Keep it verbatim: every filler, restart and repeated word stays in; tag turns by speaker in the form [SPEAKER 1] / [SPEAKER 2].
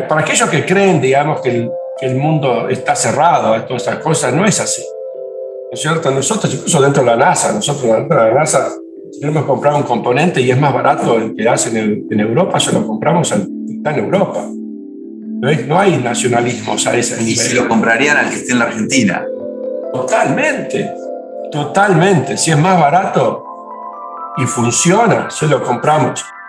[SPEAKER 1] Para aquellos que creen, digamos, que el, que el mundo está cerrado a todas estas cosas, no es así. ¿No es cierto? Nosotros, incluso dentro de la NASA, nosotros dentro de la NASA, si queremos comprar un componente y es más barato el que hacen en, en Europa, se lo compramos al que está en Europa. ¿No, es? No hay nacionalismos a ese nivel.
[SPEAKER 2] Y si lo comprarían al que esté en la Argentina.
[SPEAKER 1] Totalmente, totalmente. Si es más barato y funciona, se lo compramos.